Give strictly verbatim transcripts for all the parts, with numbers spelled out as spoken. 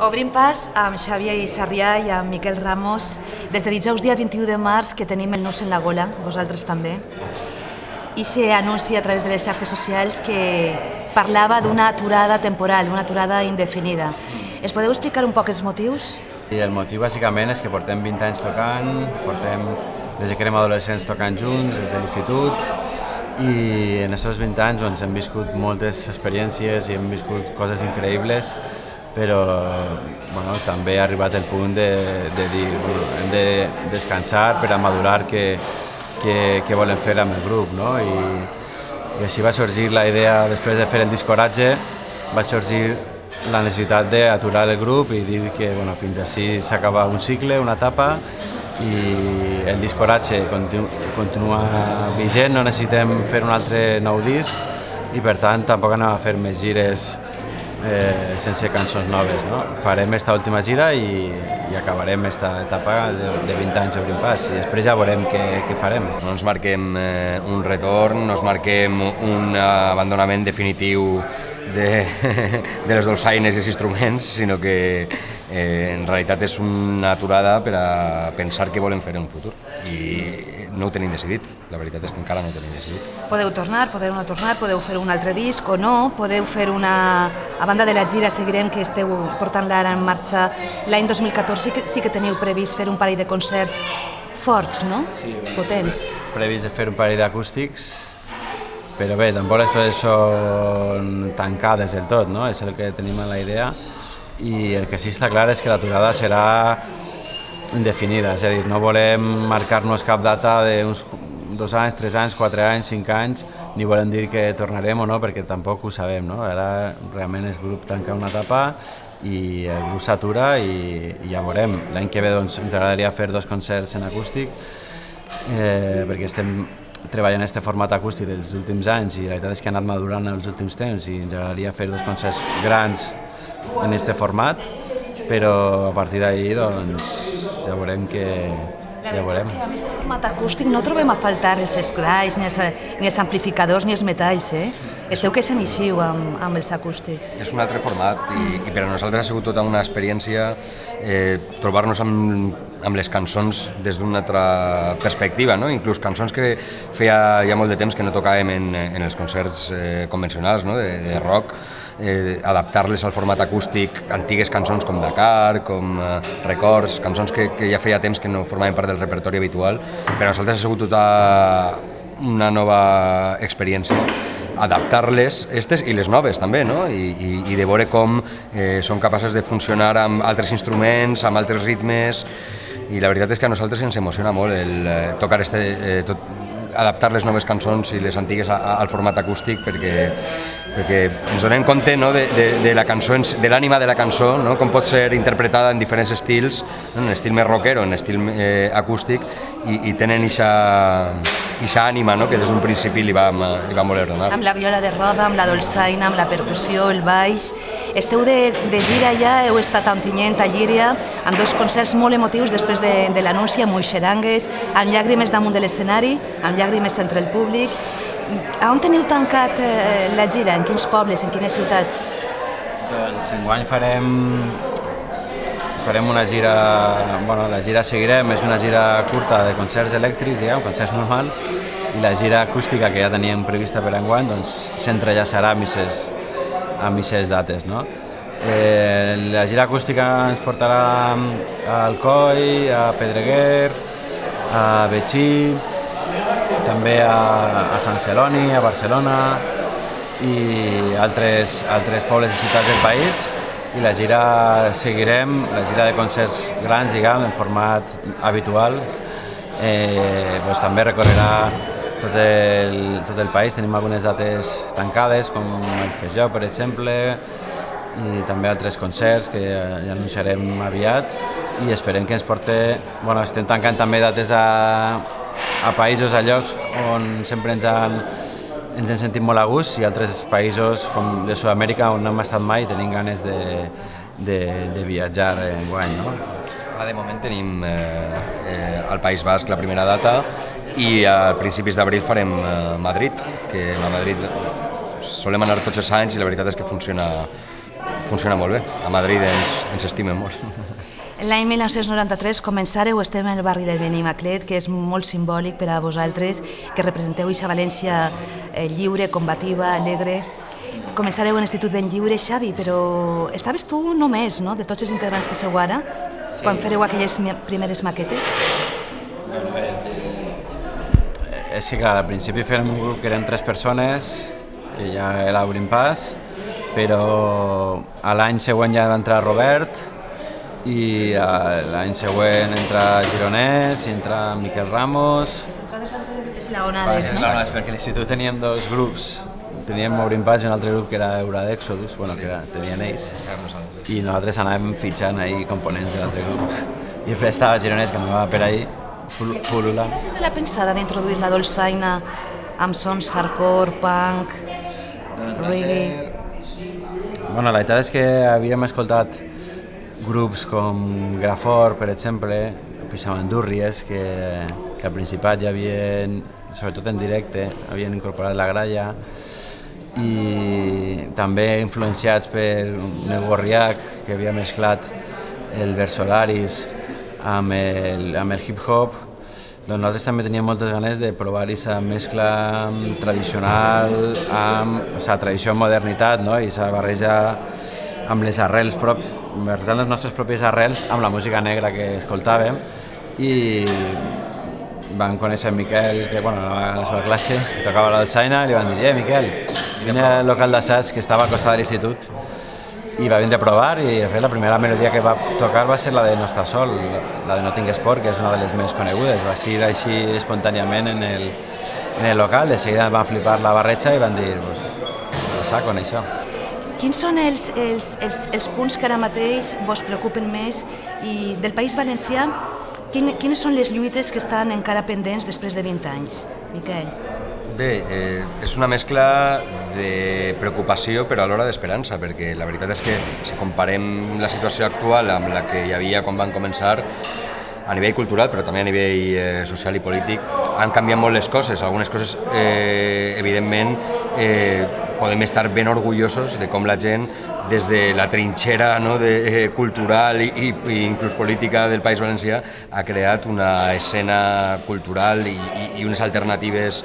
Obrim pas amb Xavier Sarrià i amb Miquel Ramos des de dijous dia vint-i-u de març que tenim el nus en la gola, vosaltres també. I s'anuncia a través de les xarxes socials que parlava d'una aturada temporal, una aturada indefinida. Es podeu explicar un poc els motius? I el motiu bàsicament és que portem vint anys tocant, portem des que érem adolescents tocant junts, des de l'institut, i en aquests vint anys doncs, hem viscut moltes experiències i hem viscut coses increïbles, però bueno, també ha arribat el punt de, de dir bueno, hem de descansar per a madurar què, què, què volem fer amb el grup. No? I, I així va sorgir la idea, després de fer el disc Coratge, va sorgir la necessitat d'aturar el grup i dir que bueno, fins així s'acaba un cicle, una etapa, i el disc Coratge continu, continua vigent, no necessitem fer un altre nou disc i per tant tampoc anem a fer més gires eh, sense cançons noves. No? Farem aquesta última gira i, i acabarem aquesta etapa de, de vint anys Obrim Pas i després ja veurem què, què farem. No ens marquem eh, un retorn, no ens marquem un abandonament definitiu de, de les dolçaines i els instruments, sinó que eh, en realitat és una aturada per a pensar què volem fer en un futur i no ho tenim decidit, la veritat és que encara no ho tenim decidit. Podeu tornar, podeu no tornar, podeu fer un altre disc o no, podeu fer una... A banda de la gira seguirem que esteu portant-la ara en marxa l'any dos mil catorze, sí que, sí que teniu previst fer un parell de concerts forts, no? Sí, potents. Previst de fer un parell d'acústics, però bé, tampoc les coses són tancades del tot, no? És el que tenim en la idea i el que sí està clar és que l'aturada serà indefinida, és a dir, no volem marcar-nos cap data d'uns dos anys, tres anys, quatre anys, cinc anys, ni volem dir que tornarem o no, perquè tampoc ho sabem, no? Ara realment el grup tanca una etapa i el grup s'atura i, i ja veurem. L'any que ve doncs, ens agradaria fer dos concerts en acústic eh, perquè estem treballant en aquest format acústic dels últims anys i la veritat és que ha anat madurant els últims temps i ens agradaria fer dos concerts grans en aquest format, però a partir d'ahir doncs, ja veurem que... La veritat que amb aquest format acústic no trobem a faltar els esclais, ni els, ni els amplificadors, ni els metalls, eh? Esteu que s'inixiu amb, amb els acústics. És un altre format i, i per a nosaltres ha sigut tota una experiència eh, trobar-nos amb, amb les cançons des d'una altra perspectiva, no? Inclús cançons que feia ja molt de temps que no tocàvem en, en els concerts eh, convencionals, no? de, de rock, eh, adaptar-les al format acústic, antigues cançons com Dakar, com eh, Records, cançons que, que ja feia temps que no formaven part del repertori habitual. Per a nosaltres ha sigut tota una nova experiència adaptar-les, aquestes i les noves també, no? I, i, i de veure com eh, són capaces de funcionar amb altres instruments, amb altres ritmes, i la veritat és que a nosaltres ens emociona molt el eh, tocar este, eh, tot, adaptar les noves cançons i les antigues a, a, al format acústic perquè, perquè ens donem compte, no? de, de, de la cançó, de l'ànima de la cançó, no? Com pot ser interpretada en diferents estils, no? En estil més rockero, en estil eh, acústic, i, i tenen aquesta ànima, no? Que des d'un principi li vam, li vam voler donar. Amb la viola de roda, amb la dolçaina, amb la percussió, el baix... Esteu de, de gira ja, heu estat a Ontinyent, a Llíria, amb dos concerts molt emotius després de, de l'anunci, amb Moixerangues, amb llàgrimes damunt de l'escenari, amb llàgrimes entre el públic. A on teniu tancat eh, la gira? En quins pobles, en quines ciutats? Doncs enguany farem, farem una gira, bueno, la gira seguirem, és una gira curta de concerts elèctrics, diguem, concerts normals, i la gira acústica que ja teníem prevista per enguany doncs, s'entrellaçarà amb aquestes amb aquestes dates. No? Eh, la gira acústica ens portarà a Alcoi, a Pedreguer, a Betxí, també a, a Sant Celoni, a Barcelona i altres, altres pobles i ciutats del país, i la gira seguirem, la gira de concerts grans, diguem, en format habitual, eh, doncs també recorrerà tot el, tot el país. Tenim algunes dates tancades, com el Feijó, per exemple, i també altres concerts que ja anunciarem aviat, i esperem que ens porte... Bueno, estem tancant també dates a, a països, a llocs on sempre ens han, ens hem sentit molt a gust, i altres països com de Sud-amèrica on no hem estat mai i tenim ganes de, de, de viatjar enguany. No? Ara de moment tenim eh, eh, al País Basc la primera data, i a principis d'abril farem a Madrid, que a Madrid solem anar tots els anys i la veritat és que funciona, funciona molt bé. A Madrid ens, ens estimen molt. L'any mil nou-cents noranta-tres començareu, estem en el barri del Benimaclet, que és molt simbòlic per a vosaltres, que representeu aquesta València eh, lliure, combativa, alegre. Començareu en l'Institut Ben Lliure, Xavi, però estaves tu només, no?, de tots els integrants que sou ara, sí, quan fareu aquelles primeres maquetes? Bueno, bé, és que clar, al principi fèrem un grup que eren tres persones, que ja era obrim pas, però a l'any següent ja va entrar Robert, i l'any següent entra Gironès i entra Miquel Ramos. Les entrades van ser esglaonades, no? Esglaonades, perquè a l'institut teníem dos grups. Teníem Obrim Pas i un altre grup que era Euradexodus, bueno, que era, tenien ells. I nosaltres anàvem fitxant ahí components d'altres grups. I després estava Gironès, que anava per ahí, pululant. Què era la pensada d'introduir la dolçaina amb sons hardcore, punk, reggae? Bueno, la veritat és que havíem escoltat grups com Grafor, per exemple, Pixamandúrries, que, que al Principat ja havien, sobretot en directe, havien incorporat la gralla, i també influenciats per Negorriac, que havia mesclat el Versolaris amb el, amb el hip-hop. Doncs nosaltres també teníem moltes ganes de provar aquesta mescla tradicional amb, o sigui, tradició amb modernitat, no? I aquesta barreja amb les arrels, versant les nostres pròpies arrels amb la música negra que escoltàvem, i van conèixer en Miquel, que bueno, a la seva classe, que tocava la dolçaina, i li van dir: eh, Miquel, vine al local d'assaig que estava al costat de l'institut, i va vindre a provar, i la primera melodia que va tocar va ser la de No està sol, la de No tingues por, que és una de les més conegudes. Va ser així espontàniament en el, en el local, de seguida van flipar la barreja i van dir: pues, a saco en això. Quins són els, els, els, els punts que ara mateix vos preocupen més, i del País Valencià, quin, quines són les lluites que estan encara pendents després de vint anys? Miquel. Bé, eh, és una mescla de preocupació però alhora d'esperança, perquè la veritat és que si comparem la situació actual amb la que hi havia quan van començar, a nivell cultural però també a nivell eh, social i polític, han canviat molt les coses. Algunes coses, eh, evidentment, eh, podem estar ben orgullosos de com la gent, des de la trinxera, no, de, eh, cultural i, i, i inclús política del País Valencià, ha creat una escena cultural i, i, i unes alternatives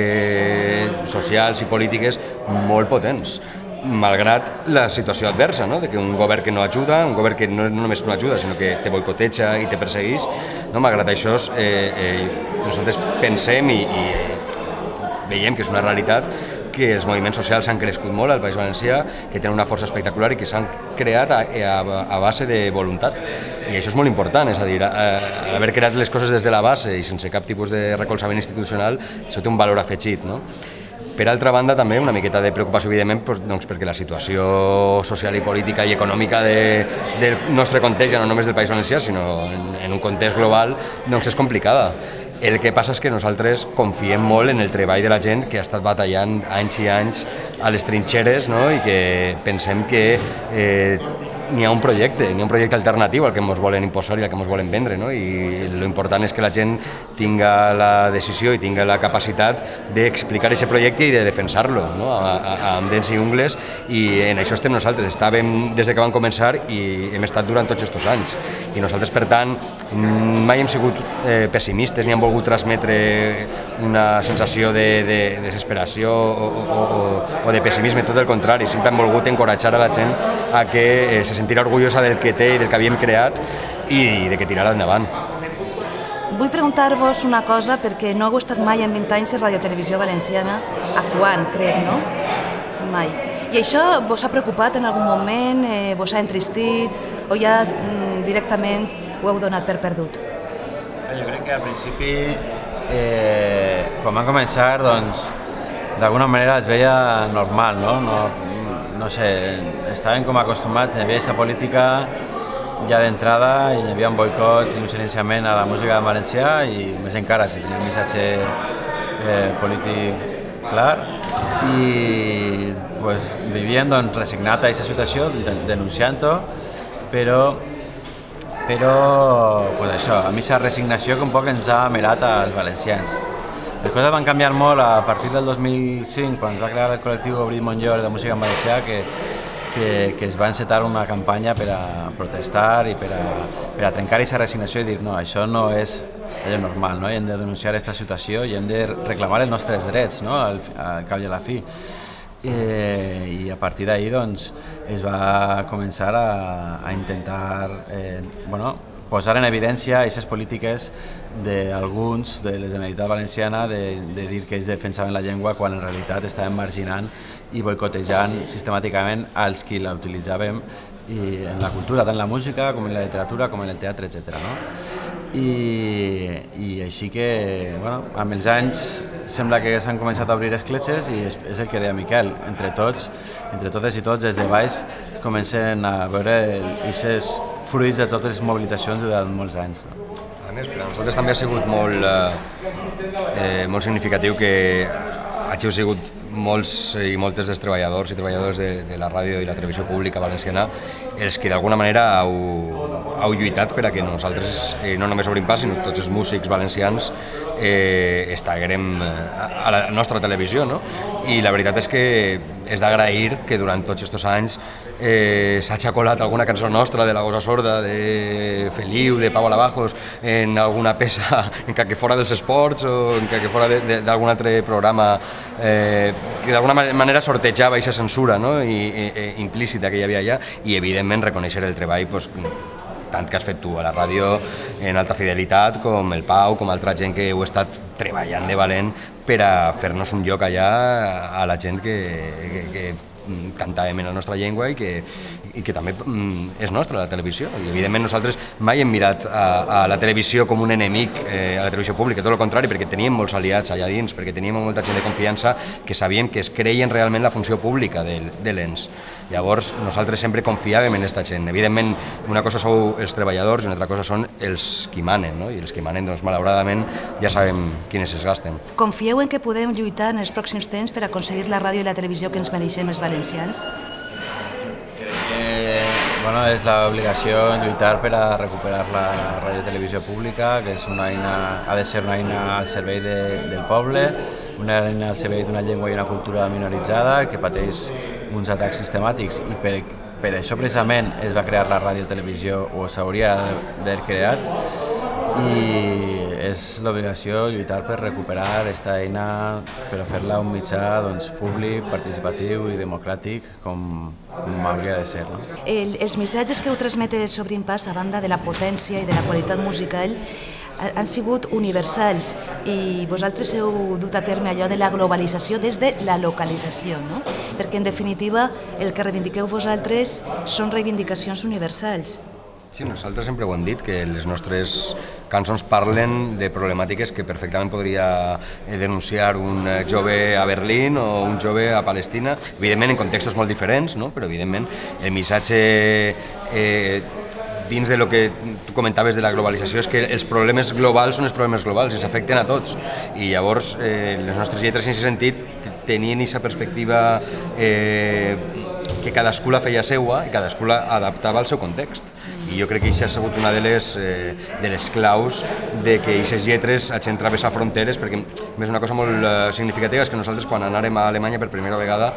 eh, socials i polítiques molt potents, malgrat la situació adversa, no? De que un govern que no ajuda, un govern que no, no només no ajuda, sinó que te boicoteja i te persegueix, no? Malgrat això, eh, eh, nosaltres pensem i, i veiem que és una realitat, que els moviments socials s'han crescut molt al País Valencià, que tenen una força espectacular i que s'han creat a, a, a base de voluntat. I això és molt important, és a dir, a, a haver creat les coses des de la base i sense cap tipus de recolzament institucional, això té un valor afegit, no? Per altra banda, també una miqueta de preocupació, evidentment, doncs, perquè la situació social i política i econòmica de, del nostre context, ja no només del País Valencià, sinó en, en un context global, doncs és complicada. El que passa és que nosaltres confiem molt en el treball de la gent que ha estat batallant anys i anys a les trinxeres, no? I que pensem que eh, n'hi ha un projecte, n'hi ha un projecte alternatiu al que ens volen imposar i al que ens volen vendre, no? I l'important és que la gent tinga la decisió i tinga la capacitat d'explicar aquest projecte i de defensar-lo, no? A, a, amb dents i ungles, i en això estem nosaltres. Estàvem des que vam començar i hem estat durant tots aquests anys. I nosaltres, per tant, mai hem sigut eh, pessimistes ni hem volgut transmetre una sensació de, de desesperació o, o, o, o de pessimisme, tot el contrari. Sempre hem volgut encoratjar a la gent a que eh, se sentirà orgullosa del que té i del que havíem creat i de que tirarà endavant. Vull preguntar-vos una cosa, perquè no heu estat mai en vint anys a Radio Televisió Valenciana actuant, crec, no? Mai. I això vos ha preocupat en algun moment, eh, vos ha entristit, o ja mm, directament ho heu donat per perdut? Jo crec que al principi, eh, quan vam començar, doncs, d'alguna manera es veia normal, no? No, no sé, estàvem com acostumats, hi havia aquesta política ja d'entrada, i hi havia un boicot i un silenciament a la música en valencià, i més encara si tenia un missatge eh, polític clar, i pues, vivien doncs, resignat a aquesta situació, denunciant-ho, però, però pues, això, a mi aquesta resignació que un poc ens ha mirat als valencians. Les coses van canviar molt a partir del dos mil cinc, quan es va crear el col·lectiu Obrim Montllor de música en valencià, que, que, que es va encetar una campanya per a protestar i per a, per a trencar aquesta resignació i dir no, això no és allò normal, no? I hem de denunciar aquesta situació i hem de reclamar els nostres drets, no? al, al cap i a la fi. Eh, I a partir d'ahir doncs, es va començar a, a intentar eh, bueno, posar en evidència aquestes polítiques d'alguns de la Generalitat Valenciana de, de dir que ells defensaven la llengua quan en realitat estaven marginant i boicotejant sistemàticament als qui la utilitzàvem i en la cultura, tant en la música com en la literatura com en el teatre, etcètera. No? I, i així que, bueno, amb els anys sembla que s'han començat a obrir escletxes i és, és el que deia Miquel, entre tots, entre totes i tots, des de baix comencen a veure aquests fruits de totes les mobilitzacions durant molts anys. No? A més, per a nosaltres també ha sigut molt, eh, molt significatiu que hàgiu sigut molts i moltes dels treballadors i treballadores de, de la ràdio i la televisió pública valenciana els que d'alguna manera heu, heu lluitat per a que nosaltres eh, no només obrim pas, sinó tots els músics valencians eh, estaguem a la nostra televisió, no? I la veritat és que és d'agrair que durant tots aquests anys eh, s'ha colat alguna cançó nostra de La Gosa Sorda, de Feliu, de Pau Alabajos, en alguna peça en que fora dels esports o en que fora d'algun altre programa eh, que d'alguna manera sortejava aquesta censura, no? I, i, implícita que hi havia allà i evidentment reconèixer el treball pues, tant que has fet tu a la ràdio en alta fidelitat com el Pau, com altra gent que heu estat treballant de valent per a fer-nos un lloc allà a la gent que, que, que cantàvem en la nostra llengua i que, i que també és nostra la televisió. I evidentment nosaltres mai hem mirat a, a la televisió com un enemic, eh, a la televisió pública, tot el contrari, perquè teníem molts aliats allà dins, perquè teníem molta gent de confiança que sabien que es creien realment la funció pública de, de l'ens. Llavors nosaltres sempre confiàvem en aquesta gent. Evidentment una cosa sou els treballadors i una altra cosa són els qui manen, no? I els que manen, doncs, malauradament, ja sabem quines es gasten. Confieu en que podem lluitar en els pròxims temps per aconseguir la ràdio i la televisió que ens mereixem els valencians? Eh, bueno, és l'obligació lluitar per a recuperar la ràdio i televisió pública, que és una eina, ha de ser una eina al servei de, del poble, una eina al servei d'una llengua i una cultura minoritzada que pateix uns atacs sistemàtics i per, per això precisament es va crear la ràdio i televisió o s'hauria d'haver creat i és l'obligació lluitar per recuperar aquesta eina per a fer-la un mitjà doncs, públic, participatiu i democràtic com, com hauria de ser. No? El, els missatges que heu transmetre sobre Impàs, a banda de la potència i de la qualitat musical, han sigut universals i vosaltres heu dut a terme allò de la globalització des de la localització, no? Perquè en definitiva el que reivindiqueu vosaltres són reivindicacions universals. Sí, nosaltres sempre ho hem dit, que les nostres cançons parlen de problemàtiques que perfectament podria denunciar un jove a Berlín o un jove a Palestina, evidentment en contextos molt diferents, no? Però evidentment el missatge eh, dins de lo que tu comentaves de la globalització és que els problemes globals són els problemes globals i s'afecten a tots i llavors eh, les nostres lletres en aquest sentit tenien aquesta perspectiva eh, que cadascú la feia seua i cadascú la adaptava al seu context i jo crec que això ha sigut una de les, eh, de les claus de que aquestes lletres hagin travessat fronteres perquè és una cosa molt eh, significativa és que nosaltres quan anàrem a Alemanya per primera vegada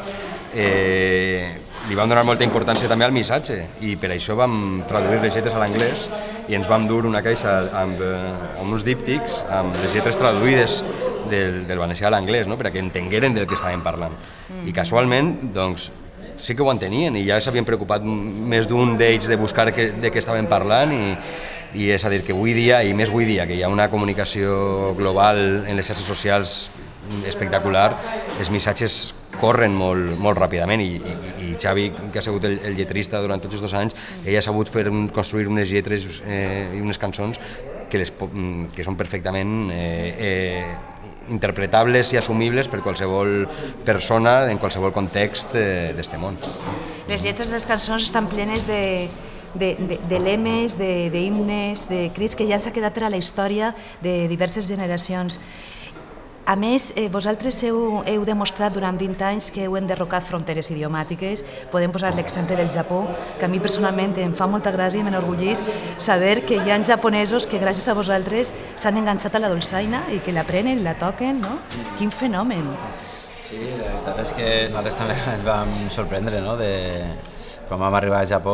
eh, li vam donar molta importància també al missatge i per això vam traduir les lletres a l'anglès i ens vam dur una caixa amb, amb uns díptics amb les lletres traduïdes del, del valencià a l'anglès, no? Per a que entengueren del que estàvem parlant. Mm. I casualment, doncs, sí que ho entenien i ja s'havien preocupat més d'un d'ells de buscar que, de què estaven parlant i, i és a dir que avui dia, i més avui dia, que hi ha una comunicació global en les xarxes socials espectacular, els missatges corren molt, molt ràpidament i, i, i Xavi, que ha sigut el, el lletrista durant tots aquests anys, ell ha sabut fer un, construir unes lletres eh, i unes cançons que, les, que són perfectament eh, eh, interpretables i assumibles per qualsevol persona en qualsevol context eh, d'este món. Les lletres de les cançons estan plenes de, de, de, de lemes, d'himnes, de, de crits que ja s'ha quedat per a la història de diverses generacions. A més, eh, vosaltres heu, heu demostrat durant vint anys que heu enderrocat fronteres idiomàtiques. Podem posar l'exemple del Japó, que a mi personalment em fa molta gràcia i m'enorgullís saber que hi ha japonesos que gràcies a vosaltres s'han enganxat a la dolçaina i que l'aprenen, la toquen, no? Quin fenomen! Sí, la veritat és que nosaltres també ens vam sorprendre, no?, de quan vam arribar a Japó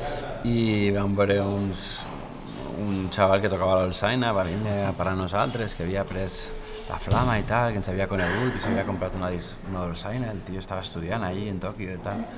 i vam veure uns, un xaval que tocava l'olsaina, va venir a parlar amb nosaltres, que havia pres la flama i tal, que ens havia conegut i s'havia comprat una, una dolçaina, el tio estava estudiant allí en Tòquio i tal.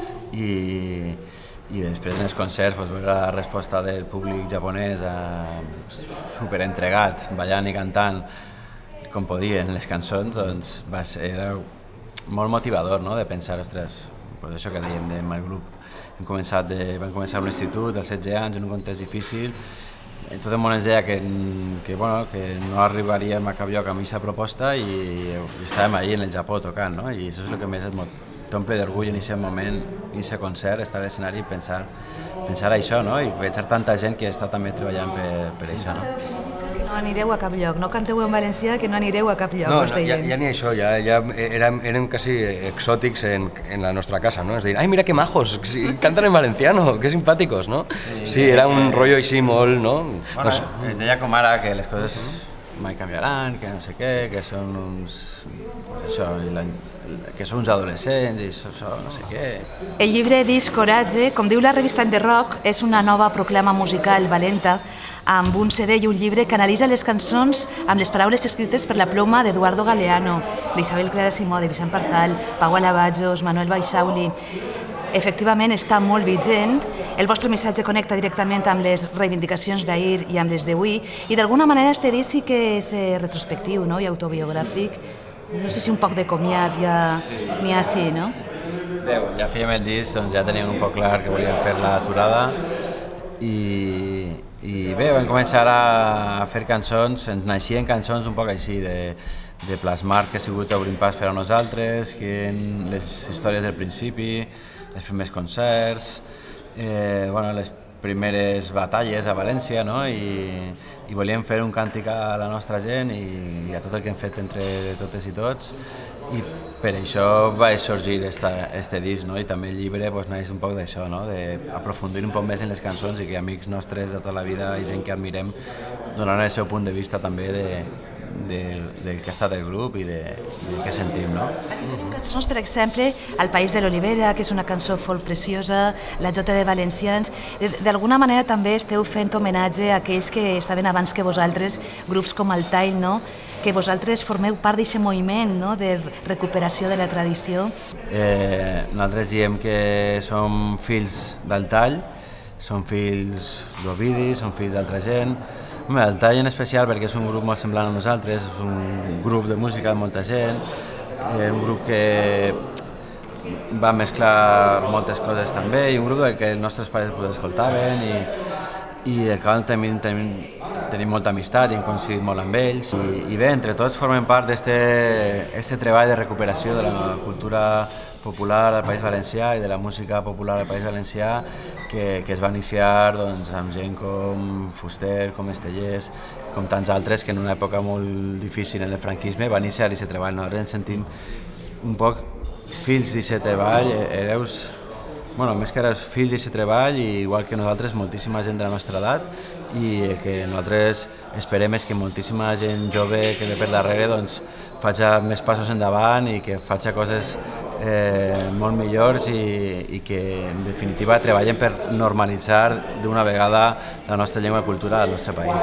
I, i després en els concerts pues, veure la resposta del públic japonès eh, superentregat, ballant i cantant com podien les cançons, doncs va ser, era molt motivador, no?, de pensar, ostres, pues això que dèiem del grup. Hem començat de, vam començar a l'institut als setze anys, en un context difícil. Tot el món ens deia que, que, bueno, que no arribaríem a cap lloc amb aquesta proposta i, i estàvem allí en el Japó tocant, no? I això és el que més t'omple d'orgull en aquest moment, en aquest concert, estar a l'escenari i pensar, pensar això, no? I pensar tanta gent que està també treballant per, per això, no? Que no anireu a cap lloc, no canteu en valencià, que no anireu a cap lloc, no, us no, ja, ja ni això, ja, ja érem, érem quasi exòtics en, en la nostra casa, no? És dir, ai, mira que majos, canten en valenciano, que simpàticos, no? Sí, sí, era un rotllo així molt, no? Bueno, no sé. Es deia com ara que les coses mai canviaran, que no sé què, que són uns... Pues això, que són uns adolescents i això, això, no sé què. El llibre Disc Coratge, com diu la revista In The Rock, és una nova proclama musical valenta amb un C D i un llibre que analitza les cançons amb les paraules escrites per la ploma d'Eduardo Galeano, d'Isabel Clara Simó, de Vicent Partal, Pau Alabajos, Manuel Baixauli. Efectivament està molt vigent, el vostre missatge connecta directament amb les reivindicacions d'ahir i amb les d'avui i d'alguna manera este disc sí que és retrospectiu, no?, i autobiogràfic. No sé si un poc de comiat ja n'hi ha així, no? Bé, ja fèiem el disc, doncs ja teníem un poc clar que volíem fer l'aturada i, i bé, vam començar a fer cançons, ens naixien cançons un poc així de, de plasmar que ha sigut Obrint Pas per a nosaltres, que les històries del principi, els primers concerts, eh, bueno, les primeres batalles a València, no? I, i volíem fer un càntic a la nostra gent i, i a tot el que hem fet entre totes i tots i per això va sorgir esta, este disc, no? I també el llibre pues, naix un poc d'això, no? D'aprofundir un poc més en les cançons i que amics nostres de tota la vida i gent que admirem donaran el seu punt de vista també de, de, del que ha estat el grup i de, de què sentim, no? Així tenim cançons, per exemple, El País de l'Olivera, que és una cançó folk preciosa, La Jota de Valencians. D'alguna manera també esteu fent homenatge a aquells que estaven abans que vosaltres, grups com el Tall, no?, que vosaltres formeu part d'aquest moviment, no?, de recuperació de la tradició. Eh, nosaltres diem que som fills del Tall, som fills d'Ovidi, som fills d'altra gent. El Tall en especial perquè és un grup molt semblant a nosaltres, és un grup de música de molta gent, un grup que va mesclar moltes coses també i un grup que els nostres pares escoltaven i, i del qual tenim, tenim, tenim molta amistat i hem coincidit molt amb ells. I, i bé, entre tots formem part d'aquest treball de recuperació de la cultura popular al País Valencià i de la música popular al País Valencià que, que es va iniciar doncs, amb gent com Fuster, com Estellers, com tants altres que en una època molt difícil en el franquisme va iniciar aquest treball. Nosaltres ens sentim un poc fills d'aquest treball, hereus, bueno, més que hereus, fills d'aquest treball i igual que nosaltres, moltíssima gent de la nostra edat i el que nosaltres esperem és que moltíssima gent jove que ve per darrere doncs, faci més passos endavant i que faci coses eh, molt millors i, i que en definitiva treballen per normalitzar d'una vegada la nostra llengua i cultura del nostre país.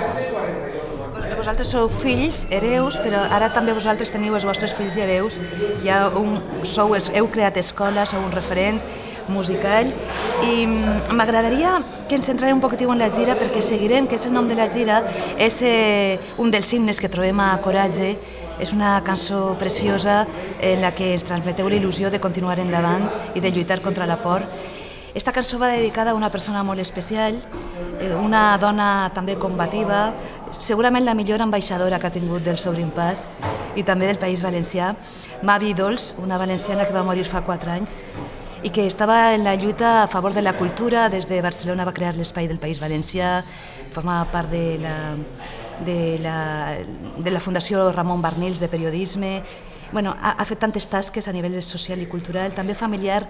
No? Vosaltres sou fills, hereus, però ara també vosaltres teniu els vostres fills i hereus, ja un, sou, heu creat escola, sou un referent musical i m'agradaria que ens centrarem un poquitiu en la gira perquè seguirem, que és el nom de la gira, és eh, un dels himnes que trobem a Coratge, és una cançó preciosa en la que ens transmeteu la il·lusió de continuar endavant i de lluitar contra la por. Esta cançó va dedicada a una persona molt especial, una dona també combativa, segurament la millor ambaixadora que ha tingut del Obrint Pas i també del País Valencià, Mavi Dols, una valenciana que va morir fa quatre anys i que estava en la lluita a favor de la cultura. Des de Barcelona va crear l'Espai del País Valencià, formava part de la, de la, de la Fundació Ramon Barnils de periodisme. Bueno, ha, ha fet tantes tasques a nivell social i cultural, també familiar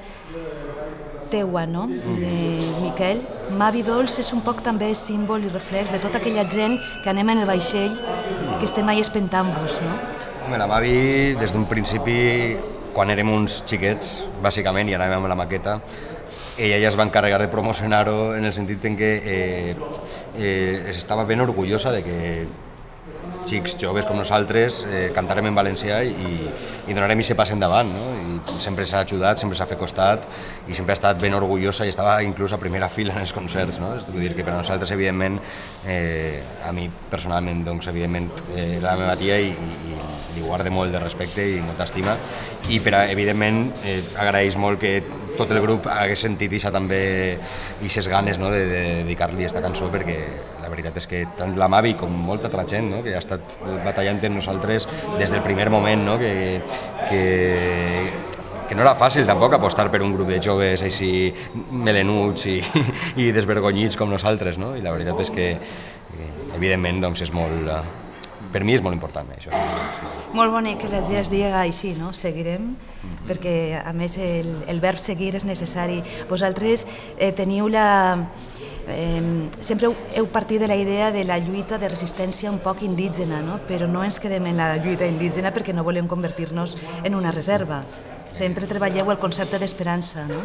teua, no?, de Miquel. Mavi Dols és un poc també símbol i reflex de tota aquella gent que anem en el vaixell, que estem ahí espentant-vos, no? Home, la Mavi, des d'un principi, quan érem uns xiquets, bàsicament, i anàvem amb la maqueta, ella ja es va encarregar de promocionar-ho en el sentit en què eh, eh, estava ben orgullosa de que xics joves com nosaltres eh, cantarem en valencià i, i donarem aquest pas endavant, no? I sempre s'ha ajudat, sempre s'ha fet costat i sempre ha estat ben orgullosa i estava inclús a primera fila en els concerts, no? És dir, que per a nosaltres, evidentment, eh, a mi personalment, doncs, evidentment, eh, era la meva tia i, i, i li guardo molt de respecte i molta estima i per a, evidentment, eh, agraeix molt que tot el grup hagués sentit ixa també ixes ganes, no, de, de dedicar-li aquesta cançó, perquè la veritat és que tant la Mavi com molta altra gent, no, que ha estat batallant amb nosaltres des del primer moment, no, que, que, que no era fàcil tampoc apostar per un grup de joves així melenuts i, i desvergonyits com nosaltres, no? I la veritat és que evidentment doncs, és molt, per mi és molt important això. Molt bonic que la gira es digui així, no? Seguirem, mm-hmm. perquè a més el, el verb seguir és necessari. Vosaltres eh, teniu la... Eh, sempre heu, heu partit de la idea de la lluita de resistència un poc indígena, no? Però no ens quedem en la lluita indígena perquè no volem convertir-nos en una reserva. Sempre treballeu el concepte d'esperança, no?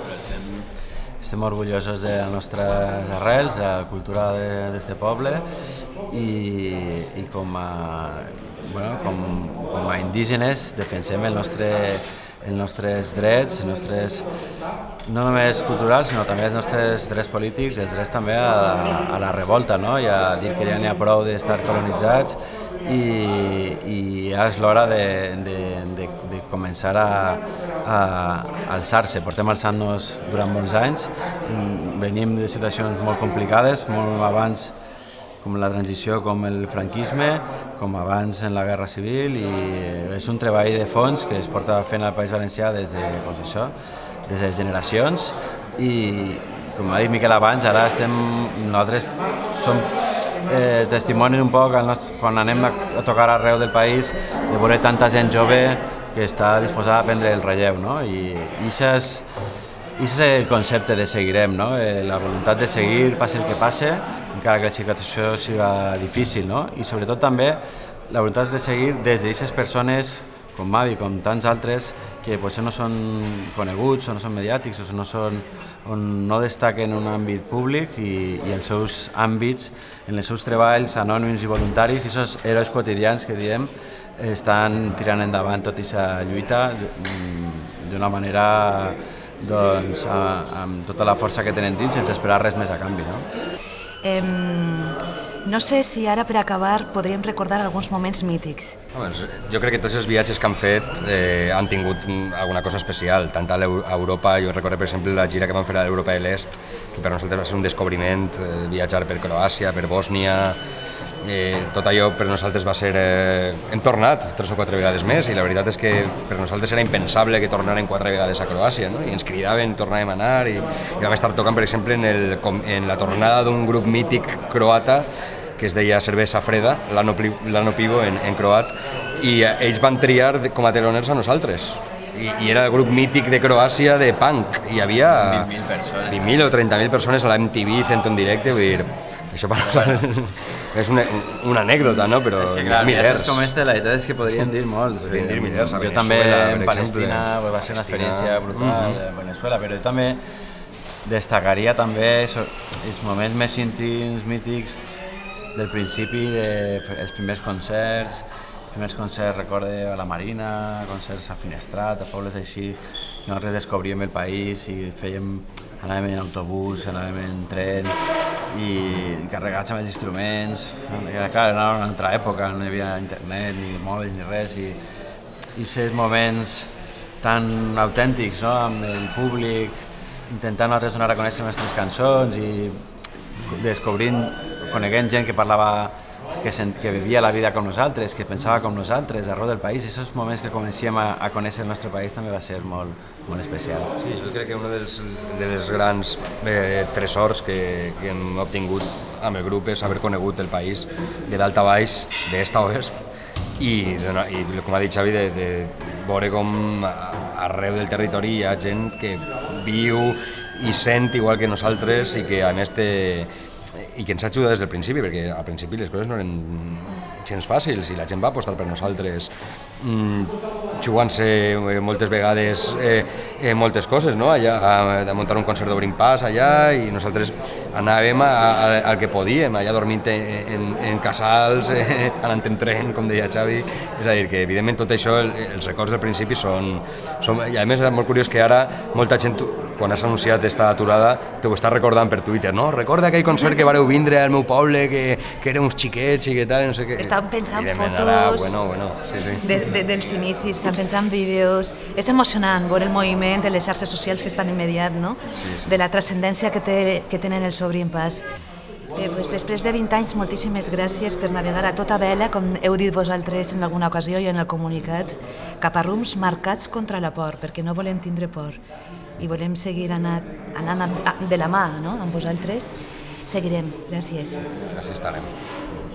Estem orgullosos de les nostres arrels, de la cultura d'aquest poble i, i com, a, bueno, com, com a indígenes defensem el nostre, els nostres drets, els nostres, no només culturals, sinó també els nostres drets polítics, els drets també a, a la revolta, no? I a dir que ja n'hi ha prou d'estar colonitzats i, i ja és l'hora de, de, de, de començar a, a alçar-se. Portem alçant-nos durant molts anys, venim de situacions molt complicades, molt abans com la transició, com el franquisme, com abans en la Guerra Civil, i és un treball de fons que es porta fent al País Valencià des de, doncs això, des de generacions i, com ha dit Miquel abans, ara estem, nosaltres som eh, testimonis un poc nostre, quan anem a, a tocar arreu del país, de veure tanta gent jove que està disposada a prendre el relleu, no? I això és, és el concepte de seguirem, no? Eh, la voluntat de seguir, passi el que passe, encara que la situació sigui difícil, no? I sobretot també la voluntat de seguir des d'aquestes persones com Mavi, com tants altres, que potser no són coneguts o no són mediàtics o no, són, o no destaquen en un àmbit públic i, i els seus àmbits, en els seus treballs anònims i voluntaris, i aquests herois quotidians que diem, estan tirant endavant tota aquesta lluita d'una manera doncs, amb tota la força que tenen dins, sense esperar res més a canvi. No? Eh, no sé si ara, per acabar, podríem recordar alguns moments mítics. Jo crec que tots els viatges que han fet eh, han tingut alguna cosa especial, tant a Europa. Jo recordo, per exemple, la gira que vam fer a l'Europa de l'Est, que per nosaltres va ser un descobriment, eh, viatjar per Croàcia, per Bòsnia. Eh, tot allò per nosaltres va ser... Eh, hem tornat tres o quatre vegades més i la veritat és que per nosaltres era impensable que tornaren quatre vegades a Croàcia, no? I ens cridaven, tornàvem a anar i, i vam estar tocant, per exemple, en, el, en la tornada d'un grup mític croata que es deia Cervesa Freda, l'Ano Pivo en, en croat, i ells van triar com a teloners a nosaltres. I, i era el grup mític de Croàcia de punk, i hi havia vint mil o trenta mil persones a la M T V fent un directe, vull dir, això per nosaltres és una, una anècdota, no? Però sí, clar, milers. Com este, la veritat és que podrien dir molt. Podrien dir milers. Jo també en Palestina va ser una experiència brutal, a Venezuela, però jo també destacaria també els moments més íntims, mítics del principi, dels primers concerts, els primers concerts, recorde, a la Marina, concerts a Finestrat, a pobles així, que nosaltres descobríem el país i fèiem, anàvem en autobús, anàvem en tren, i carregats amb els instruments. Clar, era una altra època, no hi havia internet, ni mòbils, ni res, i aquests moments tan autèntics, no? Amb el públic, intentant nosaltres donar a conèixer les nostres cançons i descobrint, coneguent gent que parlava, que, sent, que vivia la vida com nosaltres, que pensava com nosaltres, arreu del país, i aquests moments que comencem a, a conèixer el nostre país també va ser molt, molt especial. Sí, jo crec que un dels, dels grans eh, tresors que, que hem obtingut amb el grup és haver conegut el país de dalt a baix, d'est a oest, i, i com ha dit Xavi, de, de veure com arreu del territori hi ha gent que viu i sent igual que nosaltres i que a més té, i que ens ha ajudat des del principi, perquè al principi les coses no eren gens fàcils i la gent va apostar per nosaltres mm, jugant-se moltes vegades eh, eh, moltes coses, no? Allà, a, a muntar un concert d'Obrim Pas allà i nosaltres anàvem a, a, al que podíem, allà dormint en, en, en casals, eh, anant en tren, com deia Xavi, és a dir, que evidentment tot això, el, els records del principi són, són... I a més és molt curiós que ara molta gent, quan has anunciat esta aturada, t'ho està recordant per Twitter, no? Recorda aquell concert que vareu vindre al meu poble, que, que érem uns xiquets i que tal, no sé què. Estan pensant fotos ara, bueno, bueno, sí, sí. De, de, dels inicis, estan pensant vídeos. És emocionant veure el moviment de les xarxes socials que estan immediat, no? Sí, sí. De la transcendència que, té, que tenen els Obrim Pas. Bé, pues, després de vint anys, moltíssimes gràcies per navegar a tota vela, com heu dit vosaltres en alguna ocasió i en el comunicat, cap a rums marcats contra la por, perquè no volem tindre por i volem seguir anant, anant de la mà, no?, amb vosaltres. Seguirem. Gràcies. Així estarem.